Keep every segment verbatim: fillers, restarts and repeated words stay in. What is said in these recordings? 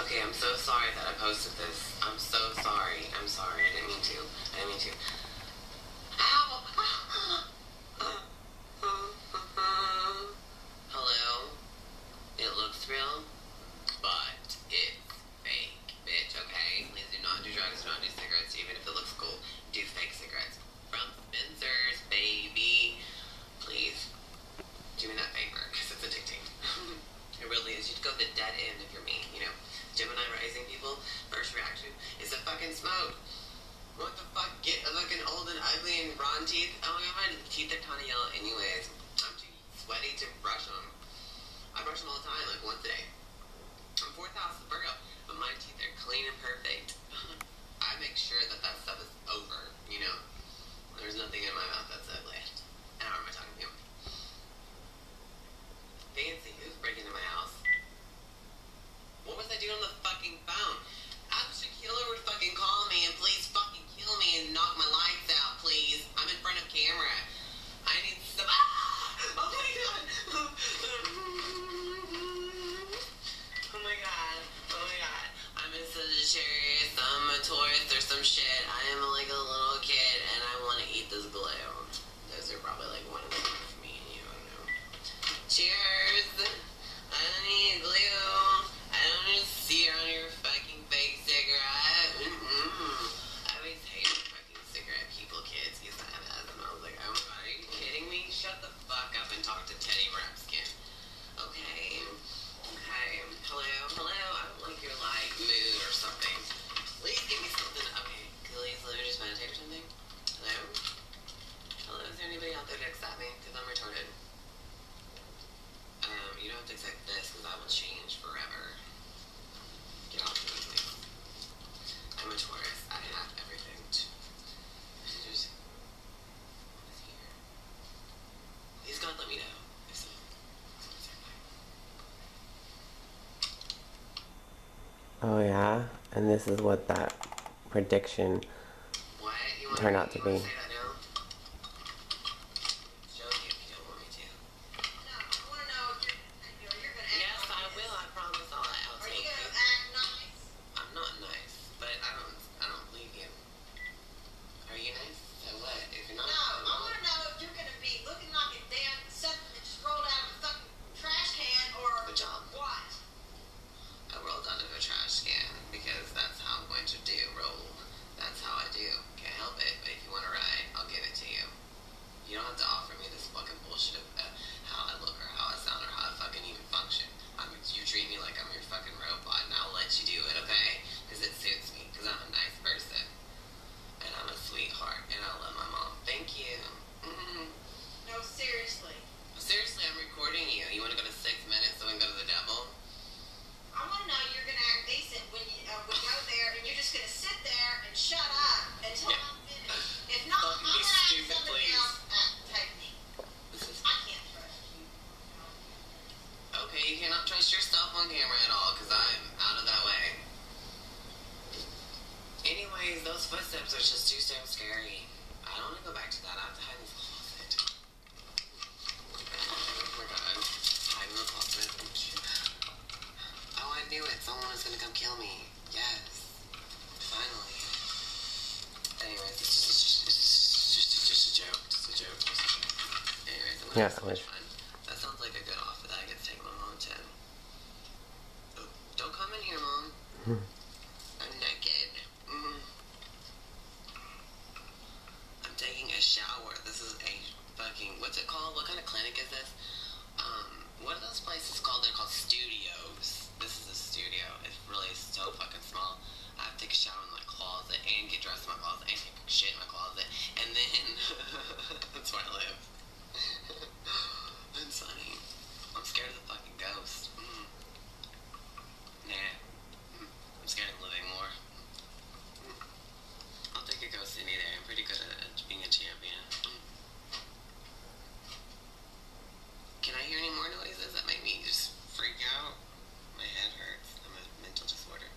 Okay, I'm so sorry that I posted this. I'm so sorry. I'm sorry. I didn't mean to. I didn't mean to. Ow! Hello? It looks real, but it's fake, bitch, okay? Please do not do drugs, do not do cigarettes, even if it looks cool. Do fake cigarettes. From Spencer's, baby. Please, do me that favor, because it's addicting. It really is. You'd go the dead end if you're me, you know? Gemini rising people, first reaction is to fucking smoke. What the fuck? Get looking old and ugly and rotten teeth? Oh my god, my teeth are kind of yellow anyways. I'm too sweaty to brush them. I brush them all the time, like once a day. I'm fourth house Virgo, but my teeth are clean and perfect. I make sure that that stuff is over, you know? There's nothing in my mouth that's ugly. And how am I talking to you? Fancy, who's breaking into my house? What was I doing on the fucking phone? Ashley Killer would fucking call me and please fucking kill me and knock my lights out, please. I'm in front of camera. I need some. Ah! Oh my god! Oh my god. Oh my god. I'm a Sagittarius, I'm a Taurus, or some shit. I am like a little kid and I want to eat this glue. Those are probably like one of them for me and you, I don't know. Cheers! I don't need glue. I don't need to see on your fucking fake cigarette. Mm-mm. I always hate fucking cigarette people, kids, because I have asthma. I was like, oh my god, are you kidding me? Shut the fuck up and talk to Teddy Rapskin. Okay. Okay. Hello. Hello. I don't like your, like, mood or something. Please give me something. Okay. Please let me just meditate or something. Hello? Hello? Is there anybody out there to accept me? Because I'm retarded. Um, you don't have to accept this, because I will change forever. Get off of me, please. I'm a Taurus. I have everything. There's... What is here? Please, God, let me know. If so. Oh, yeah? And this is what that prediction what? You want turned out to you be. Want to say that now? Show you if you don't want me to. No, I want to know if you're, you're, you're going to act Yes, like I this. will. I promise I'll, I'll Are take you going you. to act nice? I'm not nice, but I don't, I don't believe you. Are you nice? So what? If you're not, No, I'm I not. want to know if you're going to be looking like a damn something that just rolled out of a fucking trash can or Good job. what? I rolled out of a trash can because that's how I'm going to do. Roll. That's how I do. Can't help it. But if you want to ride, I'll give it to you. You don't have to offer me this fucking bullshit of uh, how I look or how I sound or how I fucking even function. I mean, you treat me like I'm your fucking robot, and I'll let you do it, okay? Because it suits me. Because I'm a nice person. And I'm a sweetheart. And I love my mom. Thank you. Mm-hmm. No, seriously. Seriously, I'm recording you. You want to go to six minutes so we can go to the devil? I want to know you're going to act decent when you, uh, we go there and you're just going to sit there and shut up until Yeah. I'm finished. If not, Fucking I'm be going to ask stupid, somebody please. else at take me. This is... I can't trust you. Okay, you cannot trust yourself on camera at all, because I'm out of that way. Anyways, those footsteps are just too damn scary. I don't want to go back to that. I have to hide in the closet. Oh my god. Hide in the closet. Oh, I knew it. Someone was gonna come kill me. Yes. Finally. Anyways, it's just, it's just, it's just, it's just a joke. Just a joke. Just a joke. Anyways, I'm gonna Yeah, have so much I- fun. That sounds like a good offer that I get to take my mom to. Oh, don't come in here, Mom. Hmm. I'm naked. Mm. I'm taking a shower. This is a fucking, what's it called? What kind of clinic is this? Um, what are those places called? They're called studios. This is a studio. It's really so fucking small. I have to take a shower in my closet and get dressed in my closet and take shit in my closet. And then, that's where I live. It's funny. I'm scared of the fucking ghost. Mm. Nah. Mm. I'm scared of living more. Mm. I'll take a ghost any day. I'm pretty good at being a champion. Mm. Can I hear any more noises that make me just freak out? My head hurts. I'm a mental disorder.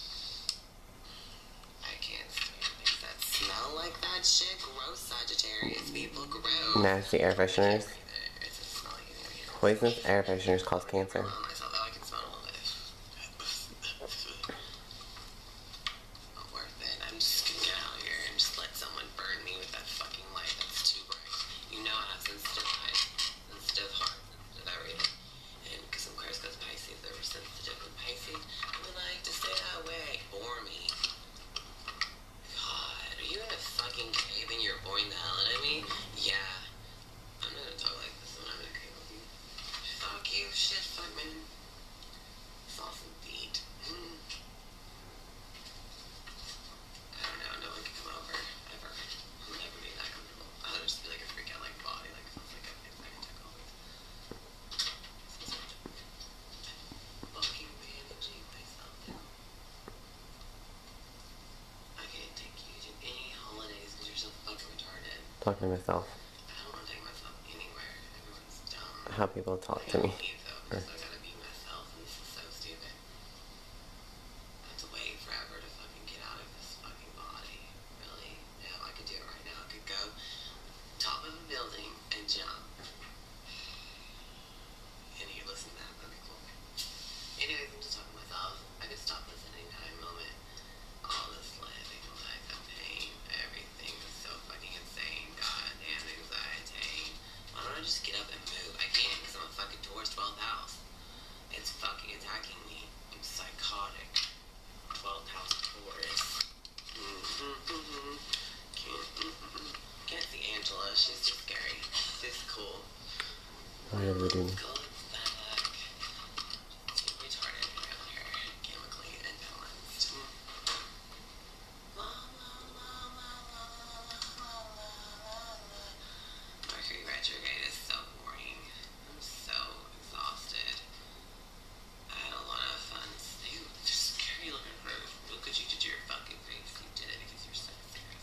I can't stand things that smell like that shit. Gross, Sagittarius people. Gross. Nasty air fresheners. It's a smelly in here. Poisonous air fresheners cause cancer. Myself, I can smell all this. give a shit. Fuck, man. Sauce and feet. Mm. I don't know. No one can come over. Ever. I'll never be that comfortable. I'll just be like a freak out, like, body. Like, feels like I've been back in Tacoma. Fucking managing myself now. I can't take you to any holidays because you're so fucking retarded. Talking to myself. I don't want to take myself anywhere. Everyone's dumb. How people talk I to me. gotta leave though because I gotta be myself and this is so stupid. I have to wait forever to fucking get out of this fucking body. Really? Yeah, I could do it right now. I could go top of a building and jump. And you listen to that, that'd be cool. Anyways, I'm just talking to myself. I could stop this at any time, moment. All this living life and pain, everything is so fucking insane. Goddamn anxiety. Why don't I just get up and move? I can't because I'm a fucking Taurus twelfth house. It's fucking attacking me. I'm psychotic. twelfth house Taurus. Mm-hmm, mm-hmm. Can't, mm-hmm. Can't see Angela. She's too scary. She's cool. Why did we do Cool as fuck. Too retarded around here. Chemically imbalanced. La, la, la, la, la, la, la, la, la. Mercury retrograde is so boring. I'm so exhausted. I had a lot of fun. You just scary looking for look at you did your fucking face. You did it because you're so serious.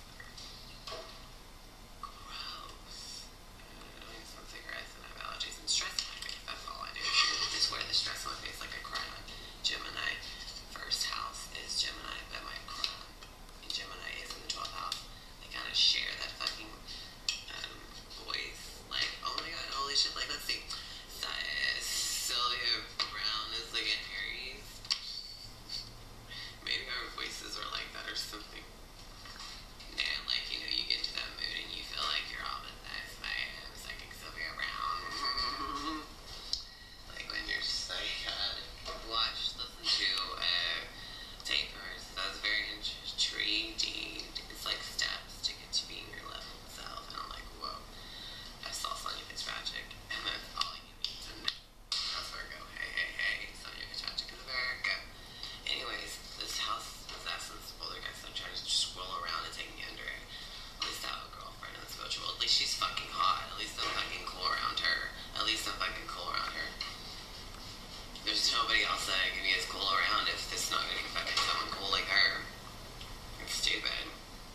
Gross. I need some cigarettes and I have allergies and stress in my face. That's all I do. Just wear the stress on my face like a crown. Gemini. First house is Gemini, but my crown in Gemini is in the twelfth house. They kind of share that fucking um, voice. Like, oh my god, holy shit. Like, let's see. So, uh, Sylvia Brown is like an Aries. Maybe our voices are like that or something. And like, you know, you get into that mood and you feel like you're all with this, man. Psychic Sylvia Brown. Like when you're just like, uh, watch, listen to uh, tape of hers. That was very intriguing. It's like steps to get to being your level self. And I'm like, whoa. I saw Sonya Fitzpatrick. And that's all you need to know. That's Virgo. Hey, hey, hey. Sonya Fitzpatrick is a Virgo. Anyways, this house was essence poltergeist. I'm trying to just swirl around and take me under it. At least I have a girlfriend in the spiritual world. At least she's fucking hot. At least I'm fucking cool around her. At least I'm fucking cool around her. There's nobody else that I can be as cool around if it's not gonna be fucking someone cool like her. It's stupid.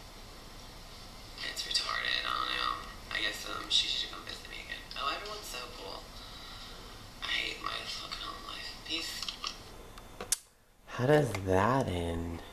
It's retarded. I don't know. I guess um she should come visit me again. Oh, everyone's so cool. I hate my fucking home life. Peace. How does that end?